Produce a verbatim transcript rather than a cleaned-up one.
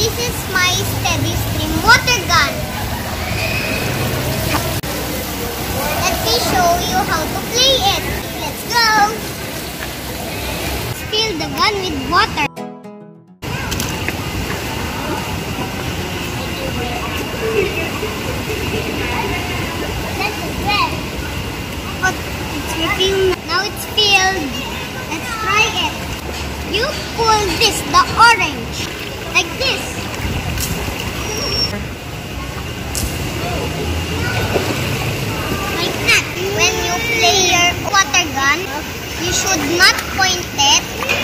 This is my steady stream water gun. Let me show you how to play it. Let's go! Fill the gun with water. That's the bread. But it's refilled. Now it's filled. Let's try it. You pull this, the orange, like this. Like that. When you play your water gun, you should not point it